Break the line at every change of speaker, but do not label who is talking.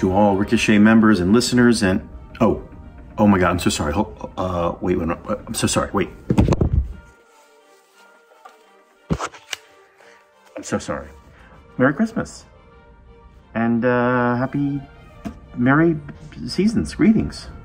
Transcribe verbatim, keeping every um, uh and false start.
to all Ricochet members and listeners, and oh, oh my God, I'm so sorry. Uh, wait, wait, wait, I'm so sorry. Wait, I'm so sorry. Merry Christmas and uh, happy Merry Seasons. Greetings.